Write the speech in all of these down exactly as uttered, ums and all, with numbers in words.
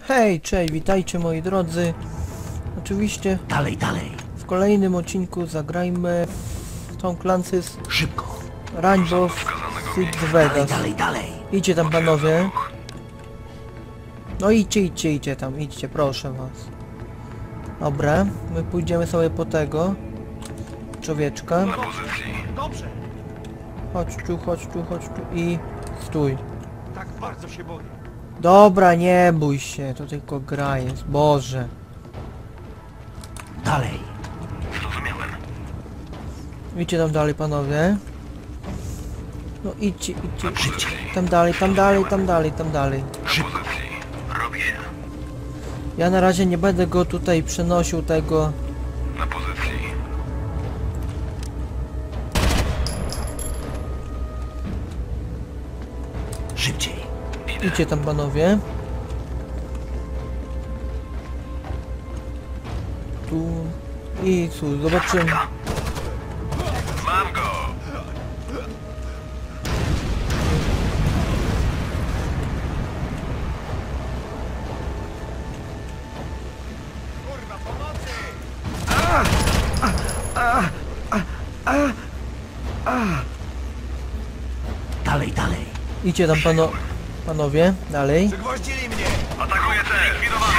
Hej, cześć, witajcie moi drodzy. Oczywiście Dalej, dalej. w kolejnym odcinku zagrajmy w Tom Clancy's Szybko. Rainbow Six Dalej, Vegas. dalej, dalej. Idźcie tam panowie. No idźcie, idźcie, idźcie tam, idźcie, proszę was. Dobra, my pójdziemy sobie po tego człowieczka. Na pozycji. Dobrze, Chodź tu, chodź tu, chodź tu i stój. tak bardzo się boję. Dobra, nie bój się, to tylko gra jest, Boże. Dalej. Zrozumiałem. Idźcie tam dalej panowie. No idźcie, idźcie, Na pozycji. tam dalej, tam dalej, tam dalej, tam dalej. Na pozycji. Robi się. Ja na razie nie będę go tutaj przenosił tego. Na pozycji. Szybciej. Idźcie tam panowie. Tu i tu, zobaczymy. Mam go! Kurwa, pomocy! Dalej, dalej. Idźcie tam pano panowie, dalej. Przygwoździli mnie! Atakuje cel! Likwidowany!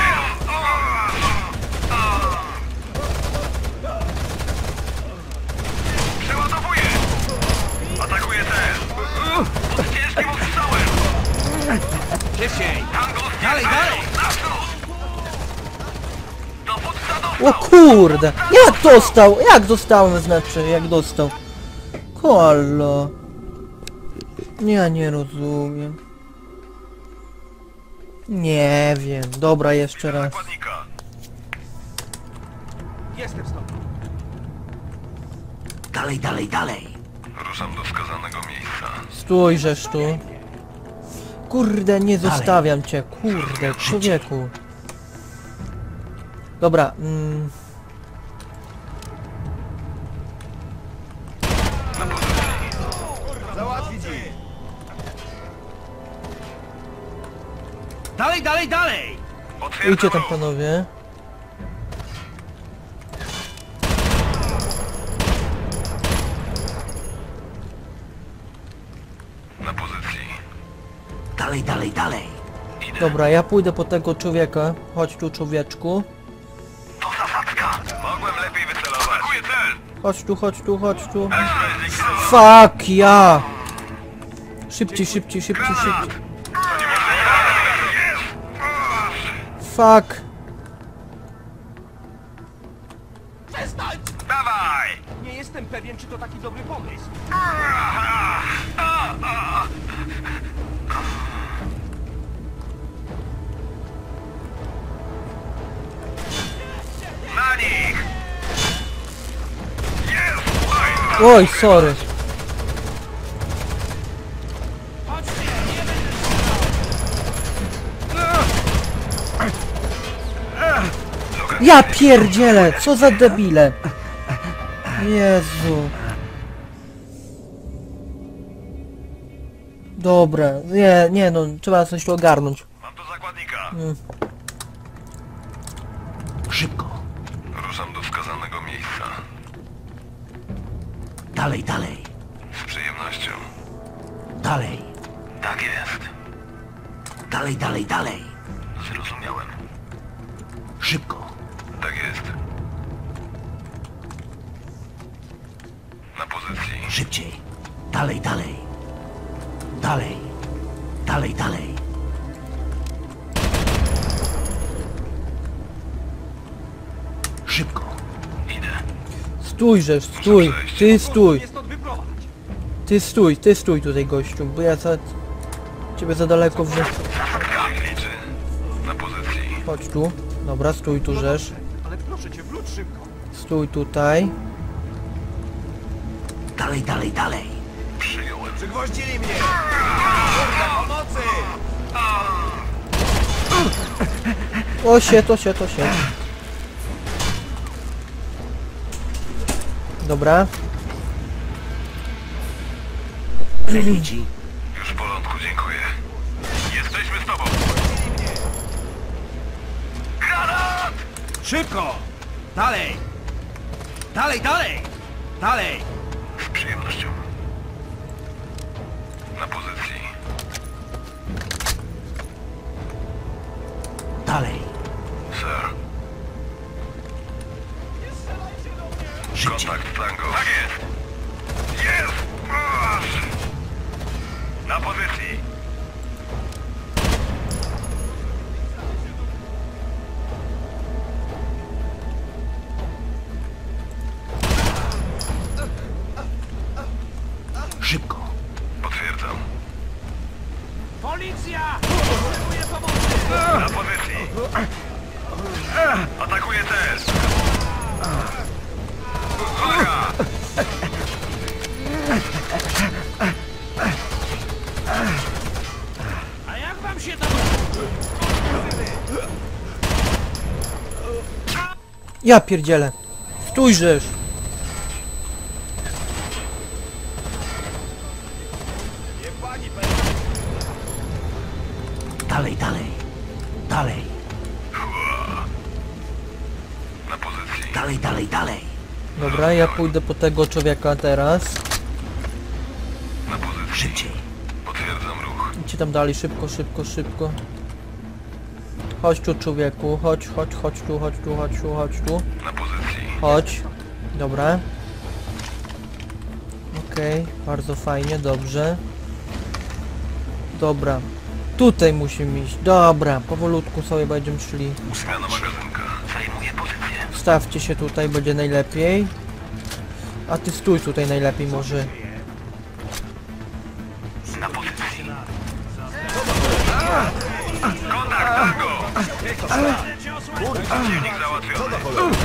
Przeładowuję! Atakuje cel! Z ciężkim ostrzałem! Szybciej! Tango Dalej, dalej! Naprzód! Dowódca O dostał! kurde! Jak dostał? Jak dostałem znaczy, jak dostał? Halo. Ja nie rozumiem. Nie wiem. Dobra, jeszcze raz. Zakładnika! Jestem stąd! Dalej, dalej, dalej. Ruszam do wskazanego miejsca. Stój, żeż tu. Kurde, nie zostawiam cię. Kurde, człowieku. Dobra, mm, Załatwić ich! Dalej, dalej, dalej! idźcie tam panowie. Na pozycji. Dalej, dalej, dalej. Idę. Dobra, ja pójdę po tego człowieka. Chodź tu, człowieczku. To zasadzka! Mogłem lepiej wycelować. Atakuje cel! Chodź tu, chodź tu, chodź tu. Źle zlikwidowany. Fuck, ja! Szybciej, szybciej, szybciej, szybciej. To niemożliwe! Jest! Fuck. Przestań! Dawaj! Nie jestem pewien, czy to taki dobry pomysł. Na nich! Jest! Fajnie! Oj, sorry. Chodźcie, nie będę... Ja pierdzielę, co za debile. Jezu. Dobra, nie, nie no, trzeba coś tu ogarnąć. Mam tu zakładnika. Mm. Szybko. Ruszam do wskazanego miejsca. Dalej, dalej. Z przyjemnością. Dalej. Tak jest. Dalej, dalej, dalej. Zrozumiałem. Szybko. Tak jest. Na pozycji. Szybciej. Dalej, dalej. Dalej. Dalej, dalej. Szybko. Idę. Stójże, stój, ty stój, Nie stąd wyprowadź! ty stój, ty stój tutaj gościu, bo ja za... Ciebie za daleko w... Tak liczy. Na pozycji. Chodź tu, dobra, stój tu żeż, Ale proszę cię, wróć szybko! stój tutaj. Dalej, dalej, dalej. Przyjąłem. Przygwoździli mnie! Kurwa, pomocy! O się, to się, to się. Dobra. Leci. Już w porządku, dziękuję. Jesteśmy z tobą. Granat! Szybko! Dalej! Dalej, dalej! Dalej! Z przyjemnością. Na pozycji. Dalej. Sir. Szybciej. Kontakt tango. Tak jest! Jest! Masz! Na pozycji. Szybko. Potwierdzam. Policja! Potrzebuję pomocy! Na pozycji. Atakuje też. Uwaga! A jak wam się to... Ja pierdzielę. Stójrzesz. Dalej, dalej. Dalej. Na pozycji. Dalej, dalej, dalej. Dobra, ja pójdę po tego człowieka teraz. Na pozycji. Szybciej. Potwierdzam ruch. Idźcie tam dalej, szybko, szybko, szybko. Chodź tu człowieku, chodź, chodź, chodź tu, chodź tu, chodź tu, chodź tu. Na pozycji. Chodź. Dobra. Okej, bardzo fajnie, dobrze. Dobra. Tutaj musimy iść. Dobra, powolutku sobie będziemy szli. Zmiana magazynka. Zajmuję pozycję. Stawcie się tutaj, będzie najlepiej. A ty stój tutaj najlepiej może. Na pozycji. Kontakt tango! Przeciwnik załatwiony.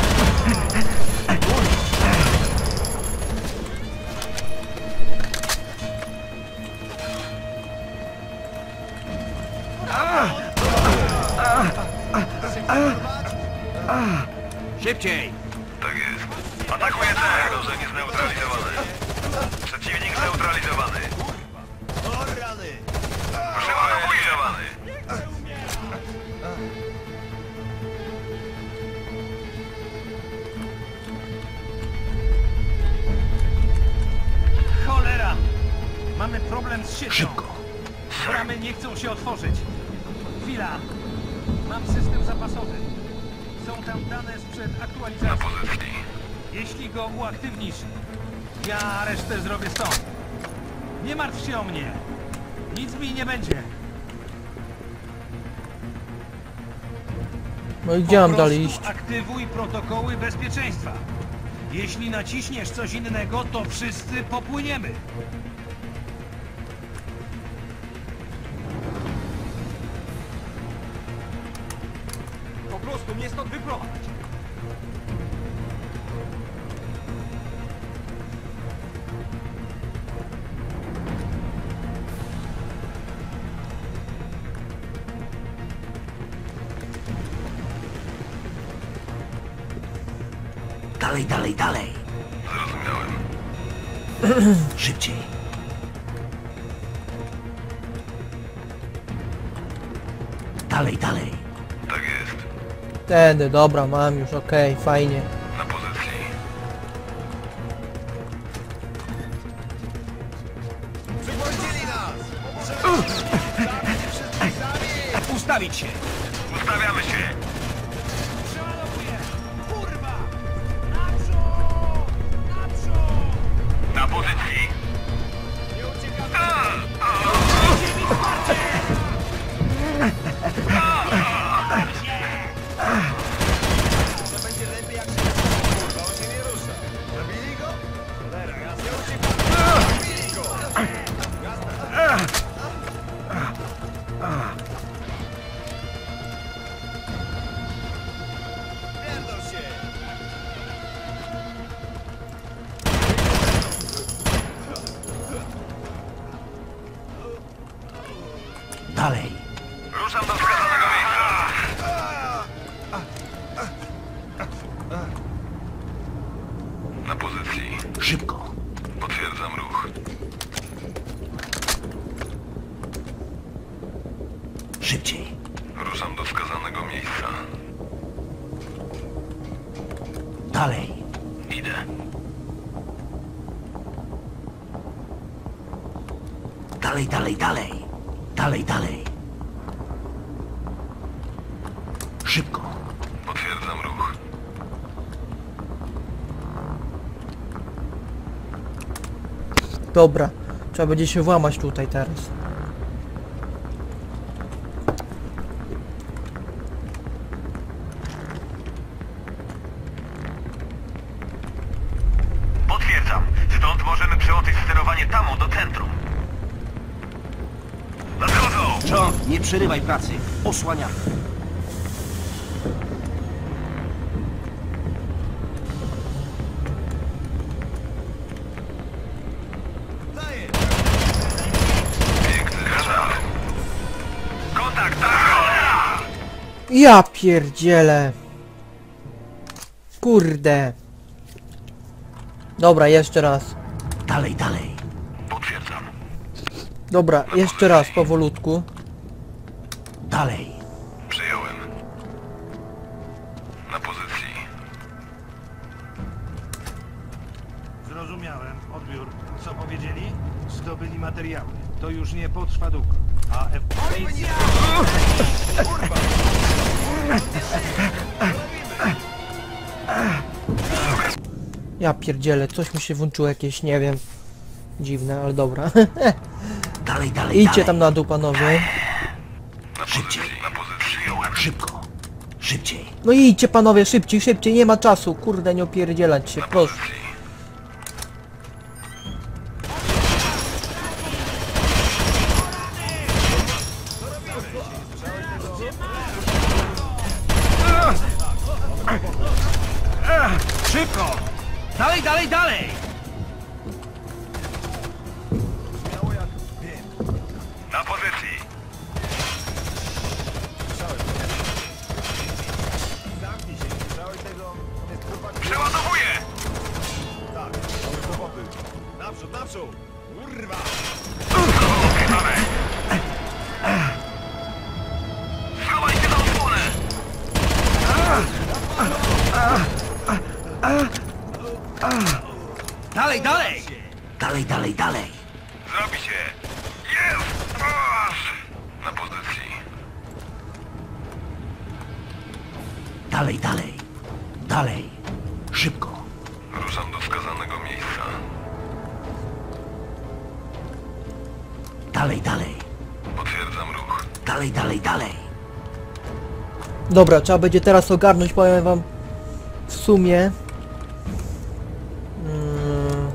Szybciej! Tak jest. Atakuje też. Zagrożenie zneutralizowane. Przeciwnik zneutralizowany. Przygotowujemy. Cholera! Mamy problem z siecią. Szybko. Bramy nie chcą się otworzyć. Chwila. Mam system zapasowy. Są tam dane sprzed Na aktualizacji. pozycji. Jeśli go uaktywnisz, ja resztę zrobię stąd. Nie martw się o mnie. Nic mi nie będzie. No i gdzie mam Po dalej prostu iść? aktywuj protokoły bezpieczeństwa. Jeśli naciśniesz coś innego, to wszyscy popłyniemy. Po prostu mnie stąd wyprowadź. Dalej, dalej, dalej. Zrozumiałem. Szybciej. Dalej, dalej. Tak jest. Tędy, dobra, mam już, okej, fajnie. Na pozycji. Ustawić się. Ustawiamy się. Przeładuję. Kurwa! Naprzód! Naprzód! Na pozycji. Nie uciekamy! To będzie lepiej jak się kurwa, on się nie rusza. Zabili go? Cholera, ja nie uciekam. Zabili go! Pierdol się! Dalej. Ruszam do wskazanego miejsca. Na pozycji. Szybko. Potwierdzam ruch. Szybciej. Ruszam do wskazanego miejsca. Dalej. Idę. Dalej, dalej, dalej. Dalej, dalej. Szybko. Potwierdzam ruch. Dobra, trzeba będzie się włamać tutaj teraz. Potwierdzam. Stąd możemy przełączyć sterowanie tamą do centrum. Nadchodzą! John, nie przerywaj pracy. Osłaniamy. Piękny strzał. Kontakt, tango! Ja pierdzielę. Kurde. Dobra, jeszcze raz. Dalej, dalej. Potwierdzam. Dobra, jeszcze raz, powolutku. Dalej. Przyjąłem. Na pozycji. Zrozumiałem. Odbiór. Co powiedzieli? Zdobyli materiały. To już nie potrwa długo. A F... Policja! Ja pierdzielę, coś mi się włączyło jakieś, nie wiem. Dziwne, ale dobra. Dalej, dalej, Idźcie dalej. tam na dół, panowie. Na Szybciej. pozycji. Na pozycji. Przyjąłem. Szybko. Szybciej. No idźcie panowie, szybciej, szybciej, nie ma czasu. Kurde, nie opierdzielać się, Na proszę. pozycji. Szybko! Dalej, dalej, dalej! Na pozycji. Przeładowuję! Naprzód, naprzód! Kurwa! Schowaj się na osłonę! Dalej, dalej! Dalej, dalej, dalej. Zrobi się! Jest! Aż! Na pozycji. Dalej, dalej. Dalej. Szybko. Ruszam do wskazanego miejsca. Dalej, dalej. Potwierdzam ruch. Dalej, dalej, dalej. Dobra, trzeba będzie teraz ogarnąć, powiem wam. W sumie... Mm,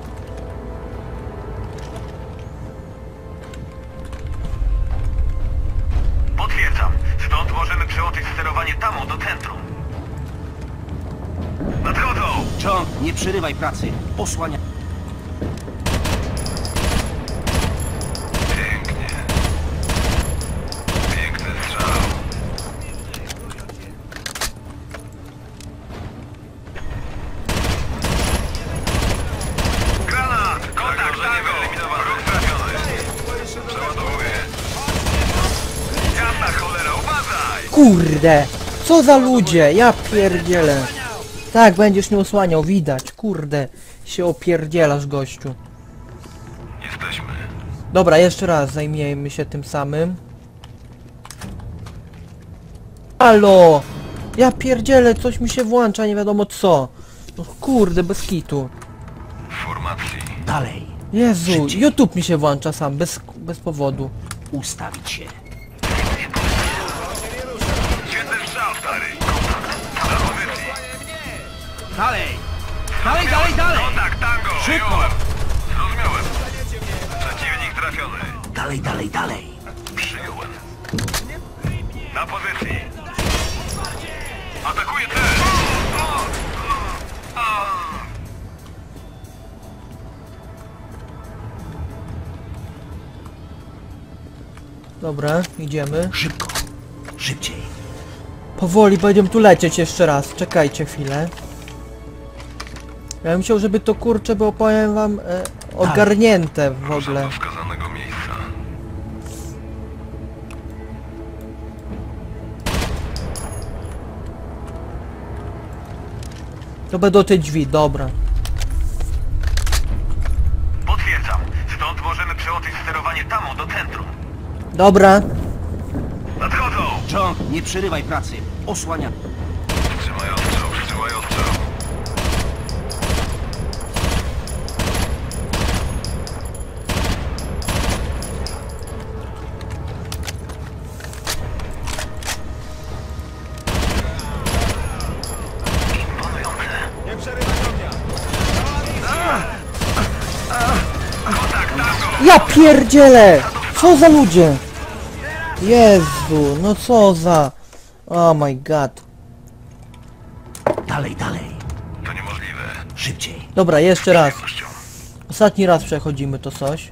Potwierdzam. Stąd możemy przełączyć sterowanie tamą do centrum. Nadchodzą! John, nie przerywaj pracy. Osłania. Pięknie. Piękny strzał. Granat! Kontakt, tango! Wróg trafiony. Przeładowuję. Jasna cholera, uważaj! Kurde! Co za ludzie! Ja pierdzielę! Tak, będziesz nie osłaniał, widać, kurde. Się opierdzielasz, gościu. Jesteśmy. Dobra, jeszcze raz zajmiemy się tym samym. Halo! Ja pierdzielę, coś mi się włącza, nie wiadomo co. No kurde, bez kitu. W formacji. Dalej. Jezu, Szybciej. YouTube mi się włącza sam, bez, bez powodu. Ustawić się. Świetny strzał, stary. Na pozycji. Dalej! Dalej, dalej, dalej! Kontakt, tango! Szybko! Przyjąłem. Zrozumiałem. Przeciwnik trafiony. Dalej, dalej, dalej. Przyjąłem. Na pozycji. Atakuje cel! Dobra, idziemy. Szybko. Szybciej. Powoli będziemy tu lecieć jeszcze raz, czekajcie chwilę. Ja bym chciał, żeby to kurcze było, powiem wam, e, ogarnięte w Ruszam ogóle. do wskazanego miejsca. To będą te drzwi, dobra. Potwierdzam. Stąd możemy przełączyć sterowanie tamą do centrum. Dobra. Nadchodzą! John, nie przerywaj pracy. Osłania. Wstrzymaj ostrzał, wstrzymaj ostrzał. Imponujące. Nie przerywaj ognia! Kontakt, tango! Ja pierdzielę! Co za ludzie? Jezu, no co za... Oh my god. Dalej, dalej. To niemożliwe. Szybciej. Dobra, jeszcze raz. Pewnością. Ostatni raz przechodzimy to coś.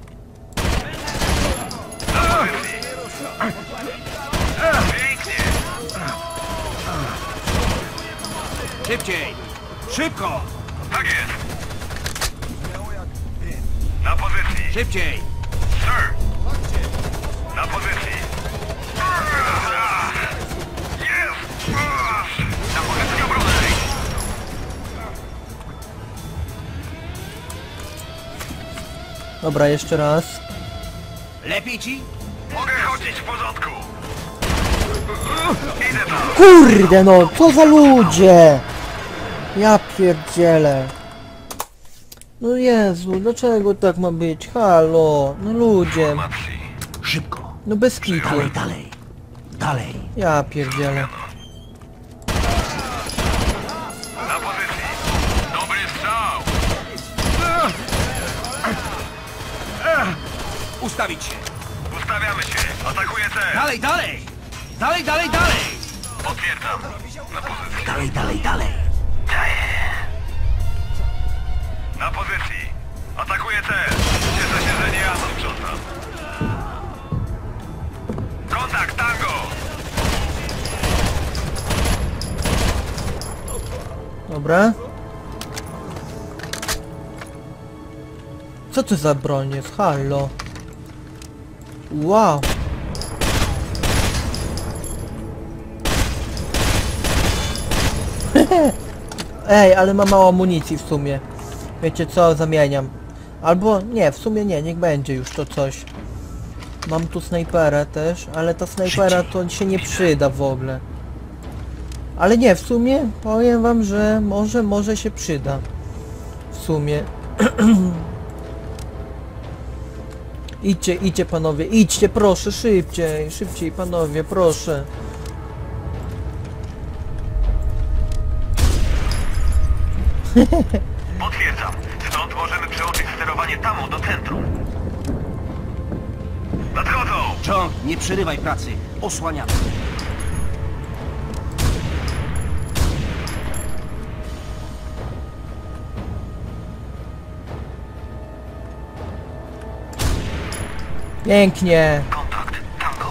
Pięknie! Szybciej. Szybko. Tak jest! Na pozycji! Szybciej. Sir! Na pozycji! Jest! Na pozycji obronnej! Dobra, jeszcze raz. Lepiej ci? Mogę chodzić w porządku! Idę tam! Kurde no, co za ludzie! Ja pierdzielę. No Jezu, dlaczego tak ma być? Halo, no ludzie. Informacji. Szybko. No bez kitu. Dalej, dalej. Dalej. Ja pierdzielę. Na pozycji! Dobry strzał! Ustawić się. Ustawiamy się! Atakuję cel! Dalej, dalej. Dalej, dalej, dalej. Potwierdzam! Na pozycji! Dalej, dalej, dalej. Na pozycji! Atakuję cel! Cieszę się, że nie ja to sprzątam. Kontakt, tango! Dobra. Co to za broń jest? Halo. Wow. Ej, ale ma mało amunicji w sumie. Wiecie co? Zamieniam. Albo nie, w sumie nie, niech będzie już to coś. Mam tu snajperę też, ale ta snajpera to się nie przyda w ogóle. Ale nie, w sumie powiem wam, że może, może się przyda. W sumie. Idźcie, idźcie panowie, idźcie proszę, szybciej, szybciej panowie, proszę. Potwierdzam. Stąd możemy przełączyć sterowanie tamą do centrum. Nadchodzą! John, nie przerywaj pracy. Osłaniamy. Pięknie. Kontakt, tango.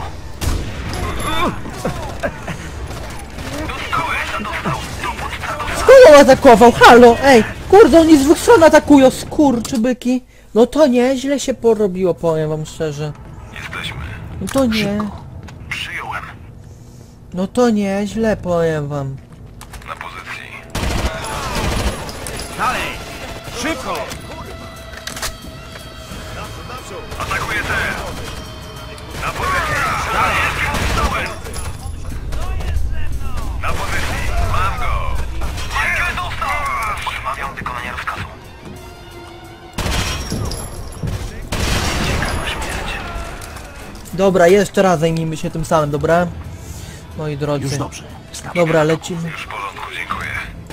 Dostałeś, a dostał. Dowód, a dostał. Skąd on atakował? Halo, ej, kurde, oni z dwóch stron atakują, skurczybyki. No to nie, źle się porobiło, powiem wam szczerze. Jesteśmy. No to nie, Przyjąłem. no to nie, źle powiem wam. Na pozycji. Dalej. Szybko. Naprzód, naprzód! Atakuję cel. Na pozycji. Dalej. Dostałem. Na pozycji. Mam go. Nie dostał. Odmawiam wykonania rozkazu. Ciekawa śmierć. Dobra, jeszcze raz zajmijmy się tym samym, dobra? Moi drodzy. Już dobrze. Wstawaj. Dobra, lecimy. Już w porządku, dziękuję.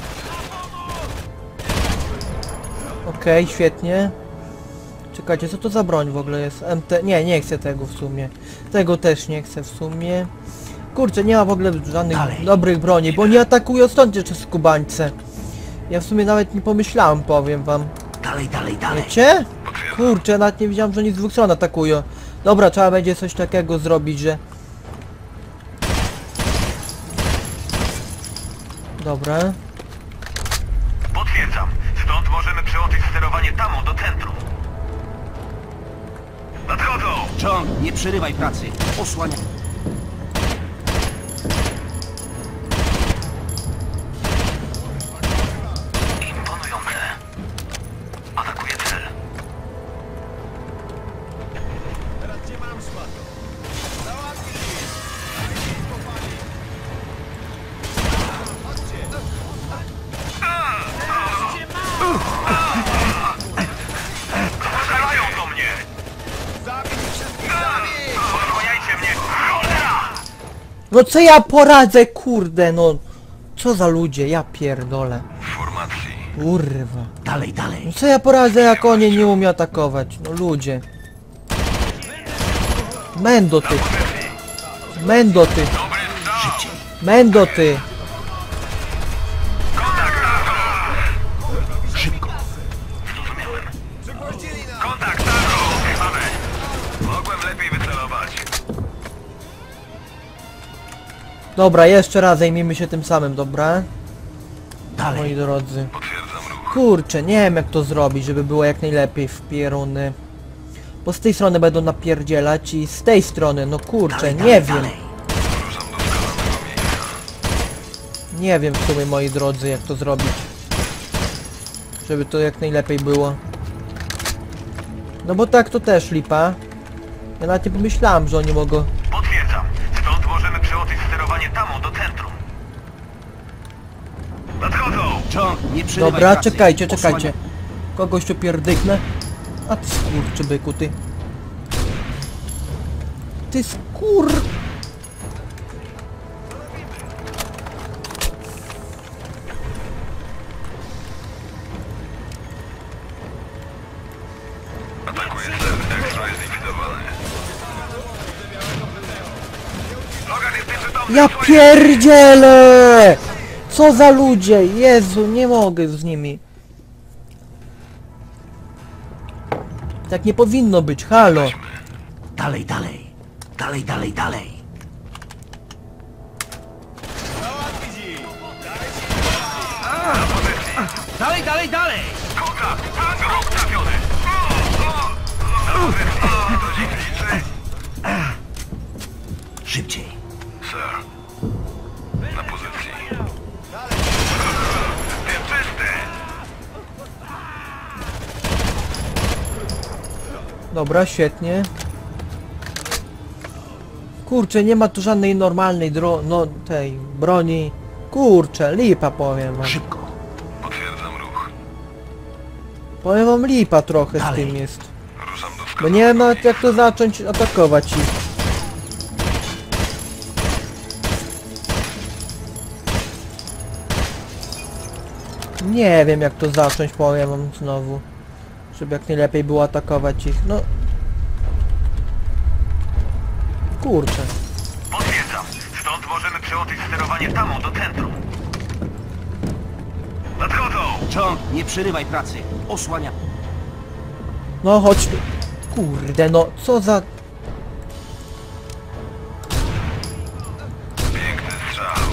Okej, świetnie. Czekajcie, co to za broń w ogóle jest? M T... Nie, nie chcę tego w sumie. Tego też nie chcę w sumie. Kurczę, nie ma w ogóle żadnych Dalej. dobrych broni, bo nie atakują stąd jeszcze skubańce. Ja w sumie nawet nie pomyślałem, powiem wam. Dalej, dalej, dalej. Wiecie? Potwierdzam. Kurczę, nawet nie wiedziałem, że oni z dwóch stron atakują. Dobra, trzeba będzie coś takiego zrobić, że... Dobra. Potwierdzam. Stąd możemy przełączyć sterowanie tamą do centrum. Nadchodzą! John, nie przerywaj pracy. Osłania. No co ja poradzę, kurde, no. Co za ludzie, ja pierdolę. W formacji. Kurwa. Dalej, dalej. No co ja poradzę, jak oni nie umie atakować? No ludzie. Mendo ty. Mendo ty. Dobry strzał! Mendo ty. Szybko. Zrozumiałem. Przypuścili nas! Kontakt, Tago! Mamy. Mogłem lepiej wycelować. Dobra, jeszcze raz zajmijmy się tym samym, dobra? Moi Dalej. drodzy. Potwierdzam ruch. Kurczę, nie wiem jak to zrobić, żeby było jak najlepiej w pieruny. Bo z tej strony będą napierdzielać i z tej strony, no kurczę, Dalej, nie dalej, wiem. dalej. Ruszam do skalanego miejsca. Nie wiem w sumie, moi drodzy, jak to zrobić. Żeby to jak najlepiej było. No bo tak to też lipa. Ja nawet nie pomyślałem, że oni mogą... Potwierdzam. Stąd możemy przełożyć sterowanie tamą do centrum. Nadchodzą! John, nie przerywaj Dobra, pracy. czekajcie, Osłania- czekajcie. Kogoś tu pierdyknę. A ty skurczybyku, ty. Ty skur... Atakuje cel. Extra jest likwidowany. Logan jest nieprzytomny. Ja Osłaniaj. pierdzielę! Co za ludzie! Jezu, nie mogę z nimi. Tak nie powinno być, halo. Dalej, dalej. Dalej, dalej, dalej. Załatwić ich! Dalej, dalej, dalej! Kontakt! Tango! Ruch trafiony! Na pozycji. Do nich liczy. Szybciej. Sir. Na pozycji. System czysty! Dobra, świetnie. Kurczę, nie ma tu żadnej normalnej dro... no tej broni. Kurczę, lipa powiem wam. Szybko. Potwierdzam ruch. Powiem wam lipa trochę z Dalej. tym jest. Ruszam do Bo skalanego nie wiem nawet miejsca. jak to zacząć atakować ich. Nie wiem jak to zacząć, powiem wam znowu. Żeby jak najlepiej było atakować ich. No. Kurczę. Potwierdzam. Stąd możemy przełożyć sterowanie tamą do centrum. Nadchodzą! John, nie przerywaj pracy. Osłania... No chodź tu. Kurde no, co za... Piękny strzał.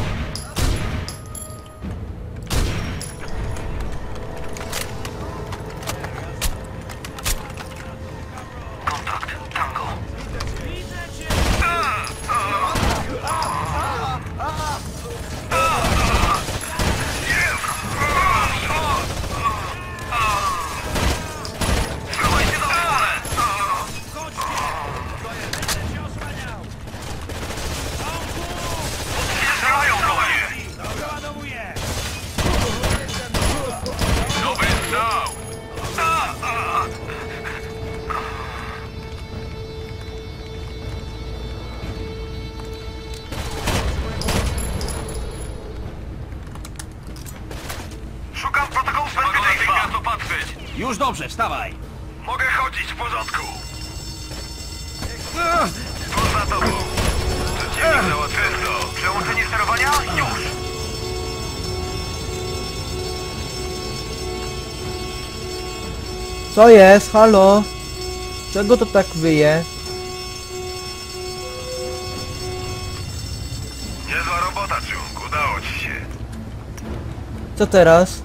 Kontakt. Tango. Schowaj się do osłonę! Strzelają do mnie! Doładowuję! Dobry strzał! A, a. Szukam protokołu bezpieczeństwa! Mogę natychmiast opatrzyć! Już dobrze, wstawaj! Mogę chodzić w porządku! Poza tobą! Przeciwnik załatwiony. Przełączenie sterowania? Już! Co jest? Halo? Czego to tak wyje? Niezła robota, Czung. Udało ci się. Co teraz?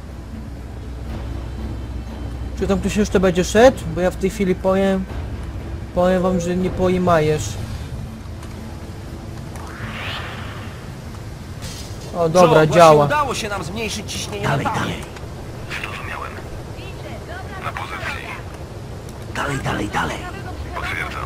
Czy tam ktoś jeszcze będzie szedł? Bo ja w tej chwili powiem... Powiem wam, że nie pojmajesz. O dobra, John, właśnie działa. udało się nam zmniejszyć ciśnienie Dalej, na tamie. dalej. Zrozumiałem. Na pozycji. Dalej, dalej, dalej. Potwierdzam.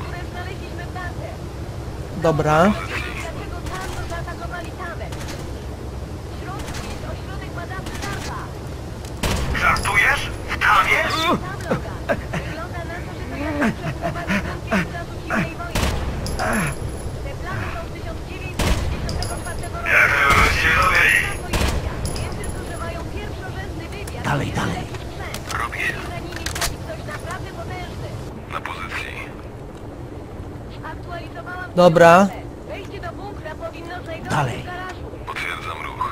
Dobra. Pozycji. Dlaczego Tango zaatakowali tamę? W środku jest ośrodek badawczy Darpa. Żartujesz? W tamie? Tam Logan. Wygląda na to, że to ja przeprowadzę bunkier w czasu zimnej wojny. Te plany są z tysiąc dziewięćset trzydziestego Dalej, dalej. Robię. Za nimi stoi ktoś naprawdę potężny. Na pozycji. Aktualizowałam Dobra. książkę. Wejście do bunkra powinno znajdować Dalej. się w garażu. Potwierdzam ruch.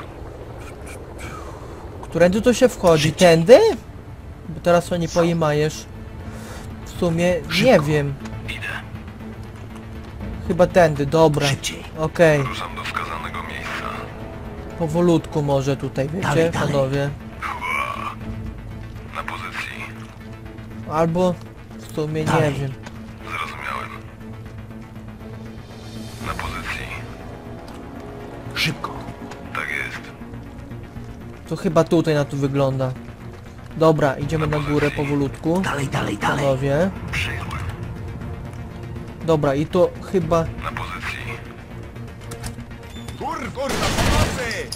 Którędy to się wchodzi? Tędy? Bo teraz to nie pojmajesz. W sumie nie wiem. Idę. Chyba tędy, dobra. Szybciej. Okej. Ruszam do wskazanego miejsca. Powolutku może tutaj, wiecie, Dalej, dalej. panowie. Na pozycji. Albo w sumie nie Dalej. wiem. Zrozumiałem. Na pozycji. Szybko. Tak jest. To chyba tutaj na to wygląda. Dobra, idziemy na górę powolutku. Dalej, dalej, dalej. Panowie. Przyjąłem. Dobra, i to chyba... Na pozycji. Kur, kurwa, pomocy!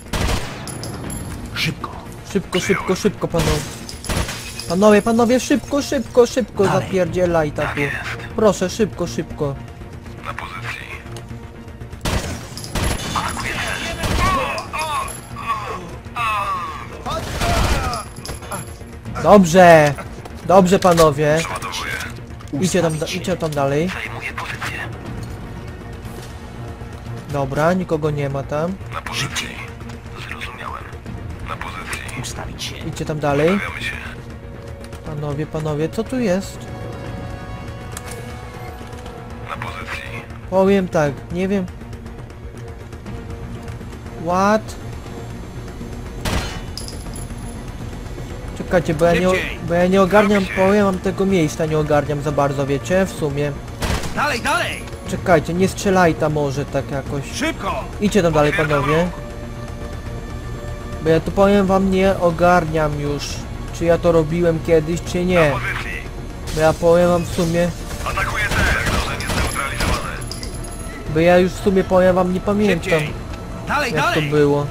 Szybko. Szybko, szybko, szybko, panowie. Panowie, panowie, szybko, szybko, szybko, Dalej. zapierdzielaj ta tu. Proszę, szybko, szybko. Na pozycji. Dobrze. Dobrze, panowie. Ładowuję. Idźcie tam, da- idźcie tam dalej. Zajmuję pozycję. Dobra, nikogo nie ma tam. Na pozycji. Zrozumiałem. Na pozycji. Ustawić się. Idźcie tam dalej. Stawiamy się. Panowie, panowie, co tu jest? Na pozycji. Powiem tak, nie wiem. What? Czekajcie, bo ja nie, o- bo ja nie ogarniam, powiem wam tego miejsca, nie ogarniam za bardzo, wiecie, w sumie. Dalej, dalej! Czekajcie, nie strzelaj tam może tak jakoś. Szybko! Idźcie tam dalej, panowie. Bo ja tu powiem wam, nie ogarniam już, czy ja to robiłem kiedyś, czy nie. Pozycji. Bo ja powiem wam w sumie, Atakuję cel. Zagrożenie zneutralizowane. bo ja już w sumie powiem wam, nie pamiętam, Szybciej! Dalej, jak to dalej! było.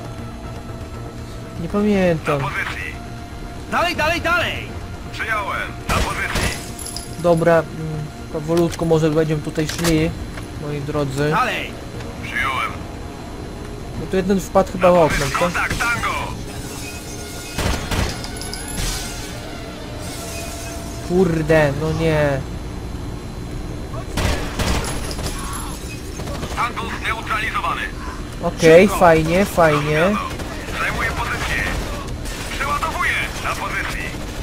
Nie Na pamiętam. pozycji. Dalej, dalej, dalej! Przyjąłem. Na pozycji. Dobra, mm, powolutku może będziemy tutaj szli, moi drodzy. Dalej! Przyjąłem. No tu jeden wpadł chyba oknem, co? Kontakt, tango. Kurde, no nie. Tango zneutralizowany. Okej, fajnie, fajnie. Zajmuję pozycję. Przeładowuję. Na pozycji.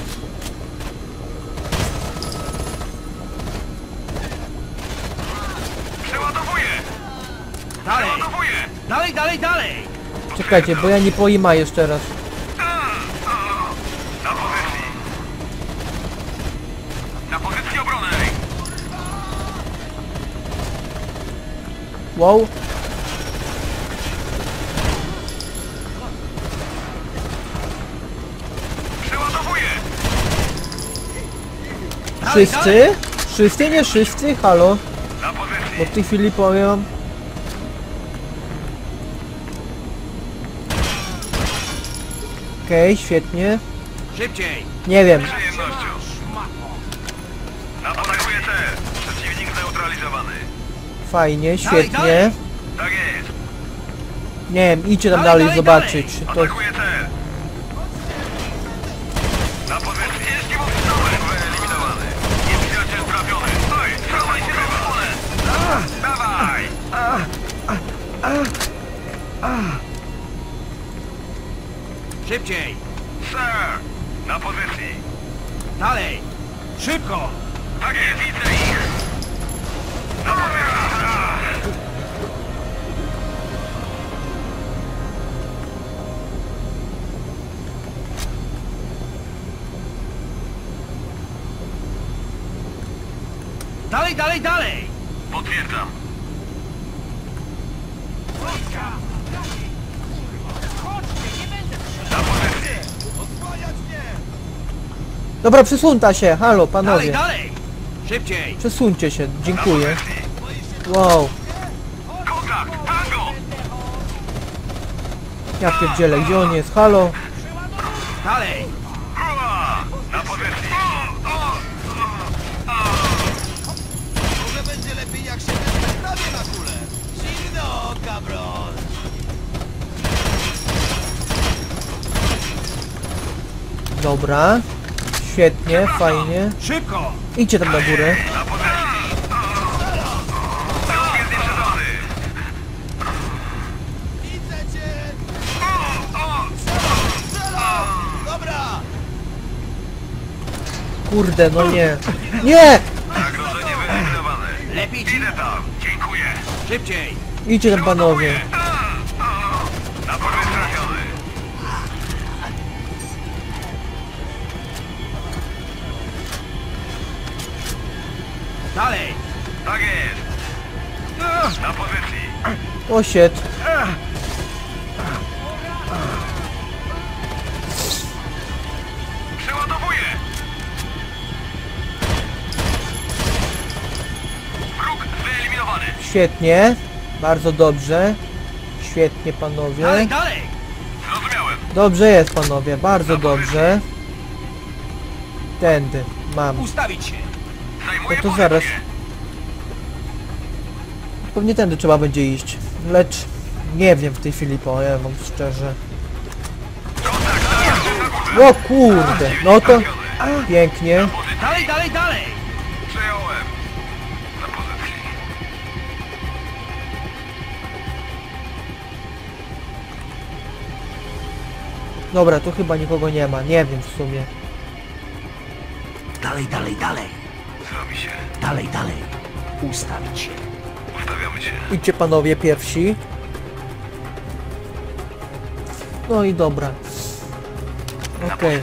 Przeładowuję. Dalej! Przeładowuję. Dalej, dalej, dalej! Czekajcie, bo ja nie pojma jeszcze raz. Na pozycji. Na pozycji obronnej. Wow. Przeładowuję. Dalej, dalej! Wszyscy? Wszyscy, nie wszyscy? Halo? Na Bo pozycji. w tej chwili powiem... Okej, świetnie. Szybciej! Nie wiem. Z przyjemnością. Atakuję cel. Przeciwnik zneutralizowany. Fajnie, Dalej, świetnie. dalej. Tak jest. Nie wiem, idźcie tam Dalej, dalej dalej, zobaczyć. To... Atakuję cel. Na pozycji. Ciężki mów stałe. Wyeliminowany. Nieprzyjaciel trafiony. Stoj. Schowaj się w osłonę. Dawaj. Szybciej! Sir. Na pozycji. Dalej! Szybko! Tak jest. Widzę ich. Na pozycji. Dalej, dalej, dalej! Potwierdzam. Na pozycji. Dobra, przesunta się, halo, Dalej, panowie. dalej! Szybciej! Przesuńcie się, Na dziękuję. pozycji. Wow. Kontakt. Tango. Ja pierdzielę, gdzie on jest? Halo? Dalej! Króla. Na pozycji. Może będzie lepiej jak się wezmę prawie na kulę. Zimno, cabron! Dobra. Świetnie, fajnie. Szybko! Idźcie tam na górę. Na pozycji! Wróg jest nieprzedzony! Widzę cię! O, o! Strzelam! Dobra! Kurde, no nie. Nie! Zagrożenie wyeliminowane. Lepiej ci. Idę tam! Dziękuję! Szybciej! Idźcie tam panowie. Na pozycji trafiony! Dalej! Tak jest! Na pozycji! O shit. Przeładowuję! Wróg wyeliminowany! Świetnie. Bardzo dobrze. Świetnie panowie. Dalej, dalej! Zrozumiałem! Dobrze jest panowie, bardzo dobrze. Tędy. Mam. Ustawić się! Zajmuję No to zaraz. pozycję. Pewnie tędy trzeba będzie iść. Lecz nie wiem w tej chwili, powiem wam szczerze. Kontakt na górze! O kurde. No to pięknie. Dalej, dalej, dalej! Przejąłem! Na pozycji! Dobra, tu chyba nikogo nie ma. Nie wiem w sumie. Dalej, dalej, dalej. Zrobi się. Dalej, dalej. Ustawić się. Ustawiamy się. Idźcie panowie pierwsi. No i dobra. Okej.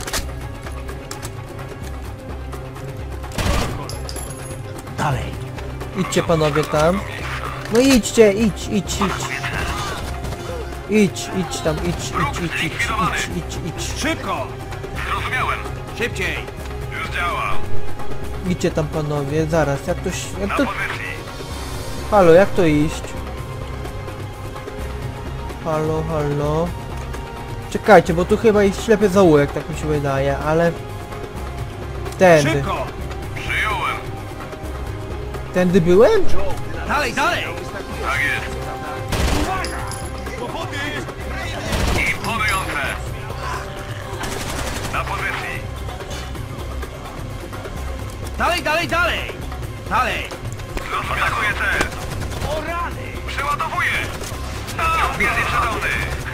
Dalej. Idźcie panowie tam. No idźcie, idź, idź, idź. Idź, idź tam, idź, idź, idź, idź, idź, idź, idź. Szybko! Zrozumiałem! Szybciej! Już działa! Idźcie tam panowie, zaraz, jak to, ś- jak Na to, pozycji! halo, jak to iść? Halo, halo. Czekajcie, bo tu chyba jest ślepy zaułek, tak mi się wydaje, ale... Tędy. Szybko! Przyjąłem! Tędy byłem? Dalej, dalej! Tak jest! Imponujące! Na pozycji! Dalej, dalej, dalej! Dalej! Atakuję cel! O rany! Przeładowuję! Wróg jest nieprzedzony!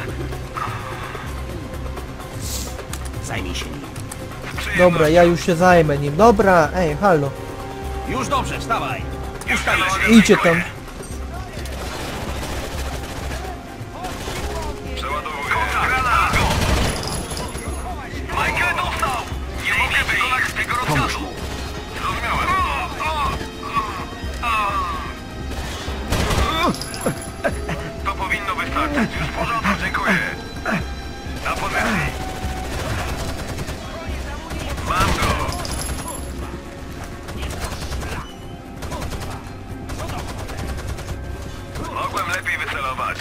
Zajmij się nim. Dobra, ja już się zajmę nim. Dobra, ej, halo. Już dobrze, wstawaj! Ustawię się! Idźcie tam. Przeładowuję! Granat! Michael dostał! Nie mogę wykonać tego rozkazu! Zrozumiałem! To powinno wystarczyć. Już w porządku, dziękuję. Na pozycji. Mam go. Mogłem lepiej wycelować.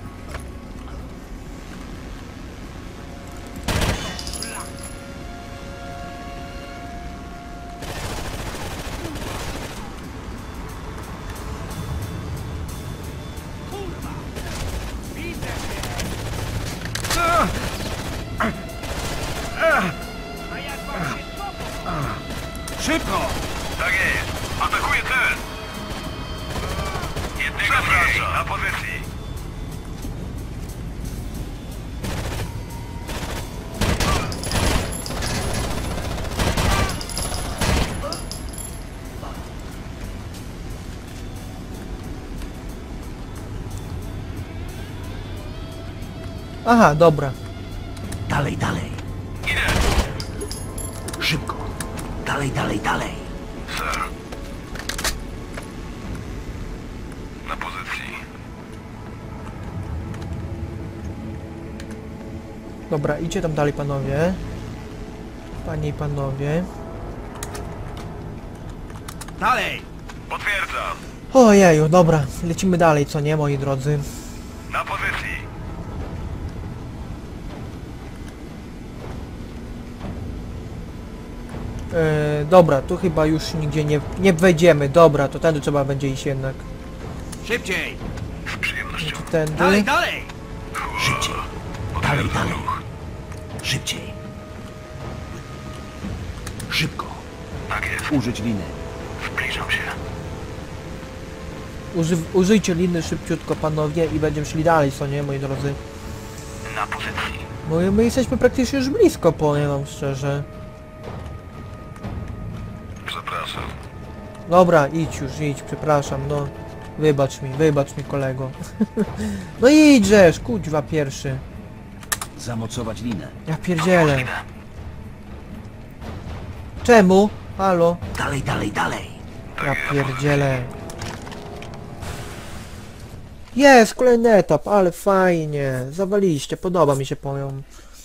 Szybko! Tak jest. Atakuję cel. Jednego mniej. Na pozycji. Aha, dobra. Dalej, dalej. Idę. Szybko. Dalej, dalej, dalej. Sir. Na pozycji. Dobra, idźcie tam dalej panowie. Panie i panowie. Dalej! Potwierdzam. Ojeju, dobra, lecimy dalej, co nie, moi drodzy. Na pozycji. E, dobra, tu chyba już nigdzie nie, nie wejdziemy. Dobra, to tędy trzeba będzie iść jednak. Szybciej! Z przyjemnością. Tędy. Dalej, dalej! Szybciej. Dalej, dalej. Szybciej. Szybko. Tak jest. Użyć liny. Zbliżam się. Uży, użyjcie liny szybciutko, panowie, i będziemy szli dalej, co nie, moi drodzy? Na pozycji. No i my jesteśmy praktycznie już blisko, powiem wam szczerze. Przepraszam. Dobra, idź już, idź, przepraszam, no. Wybacz mi, wybacz mi, kolego. No idźesz, kuźwa pierwszy. Zamocować linę. Ja pierdzielę. Czemu? Halo? Dalej, dalej, dalej. Ja pierdzielę. Jest, kolejny etap, ale fajnie. Zawaliście, podoba mi się, powiem.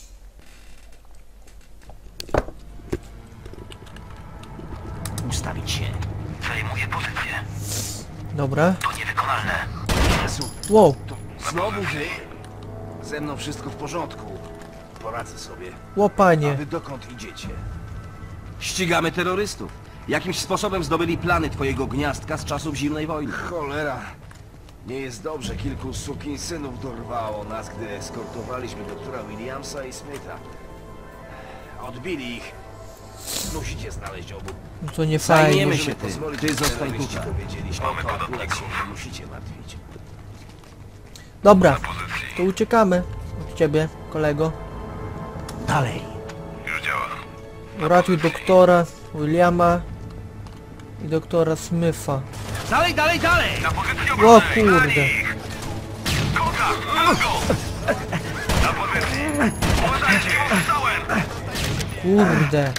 Ustawić się. Zajmuję pozycję. Dobra. To niewykonalne. Jezu, Wow, znowu wy? Ze mną wszystko w porządku. Poradzę sobie. ło panie. A wy dokąd idziecie? Ścigamy terrorystów. Jakimś sposobem zdobyli plany twojego gniazdka z czasów zimnej wojny. Cholera. Nie jest dobrze. Kilku sukinsynów dorwało nas, gdy eskortowaliśmy doktora Williamsa i Smitha. Odbili ich. Musicie znaleźć obu. No to nie fajnie. Zajmiemy Możemy się tym. pozwolić, Ty by zostań terroryści tutaj. dowiedzieli się, Mamy o to akurat podatników. się nie musicie martwić. Dobra, Pozycji. to uciekamy od ciebie, kolego. Dalej. Już działa. Uratuj doktora Williama i doktora Smitha. Dalej, dalej, dalej! Na pozycji O obronnej. kurde. Kontakt! Mam go! Na pozycji. Uważajcie, powstałem! Kurde.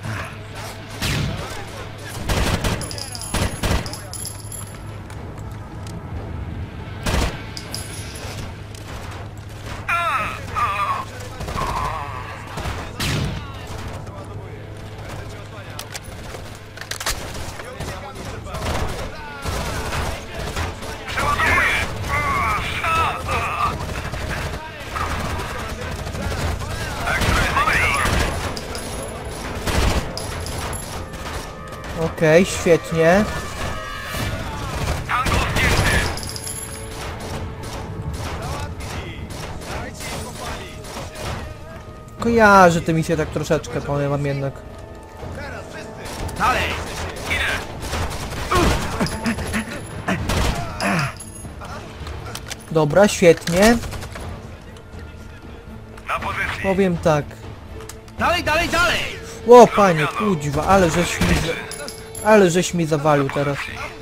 Okej, świetnie. Tango zdjęty! Kojarzę tę misję tak troszeczkę, powiem wam jednak. Dalej! Dobra, świetnie. Na pozycji. Powiem tak. Dalej, dalej, dalej! Ło panie, kuźwa, ale żeś mi... za- Ale żeś mi zawalił teraz.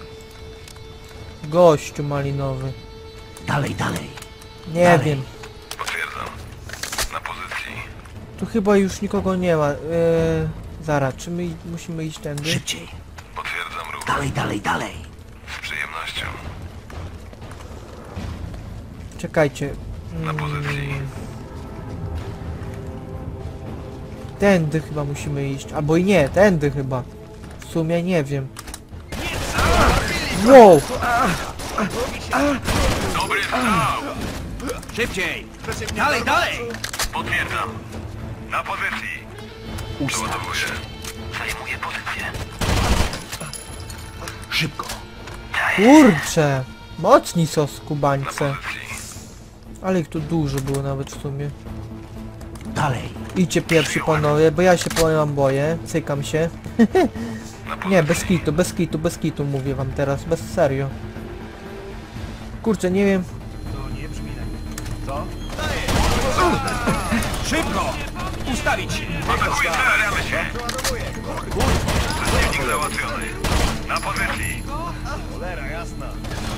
Gościu malinowy. Dalej, dalej. Nie Dalej. wiem. Potwierdzam. Na pozycji. Tu chyba już nikogo nie ma. Yy, zaraz, czy my musimy iść tędy? Szybciej. Potwierdzam ruch. Dalej, dalej, dalej. Z przyjemnością. Czekajcie. Na pozycji. Mm, tędy chyba musimy iść. Albo i nie, tędy chyba. W sumie nie wiem. Wow! Dobry strzał! Szybciej! Dalej, dalej! Potwierdzam. Na pozycji. Przeładowuję. Zajmuję pozycję. Szybko. Kurczę! Mocni są Na skubańce. pozycji. Ale ich tu dużo było nawet w sumie. Dalej. Idźcie pierwsi panowie, bo ja się powiem boję. Cykam się. Na pozycji. Nie, bez kitu, bez kitu, bez kitu mówię wam teraz, bez serio. Kurczę, nie wiem. Szybko! Ustawić się! Atakuję, zarabiamy się. Przeciwnik załatwiony. Na pozycji. Cholera, jasna.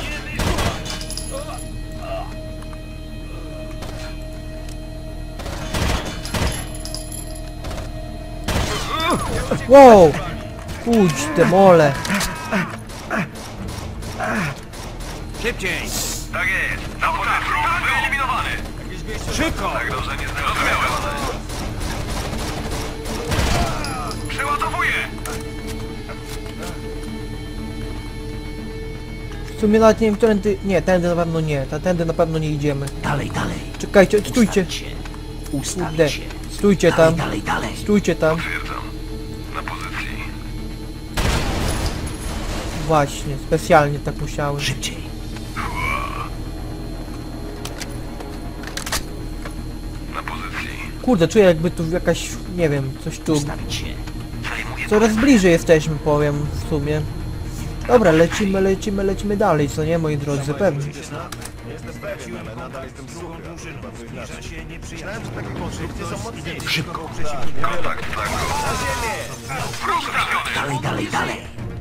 Wow! Pójdź, te mole. Szybciej! Tak jest. Na pozycji. Wróg wyeliminowany. Szybko! Tak dobrze nie zrozumiałem. Przeładowuję. W sumie nawet nie wiem, którędy... Nie, tędy na pewno nie. Ta- Tędy na pewno nie idziemy. Dalej, dalej. Czekajcie, stójcie. Ustawić się. Ustawić Kurde. się. Stójcie Dalej, tam. dalej, dalej. Stójcie tam. Potwierdzam. Na pozycji. Właśnie, specjalnie tak musiałem. Szybciej. Na pozycji. Kurde, czuję jakby tu jakaś... Nie wiem, coś tu... Ustawić się. Zajmuję Coraz bliżej jesteśmy, powiem w sumie. Dobra, lecimy, lecimy, lecimy dalej, co nie, moi drodzy, pewnie. Szybko. Kontakt, Flanko. Wróg trafiony. Dalej, dalej, dalej.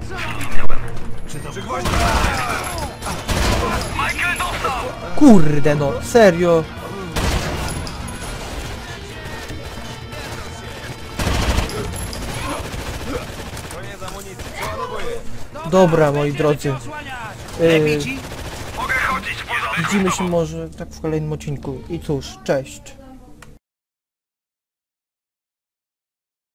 Michael dostał! Kurde no, serio. Dobra, moi drodzy. Yy, Mogę chodzić poza widzimy się może tak w kolejnym odcinku. I cóż, cześć.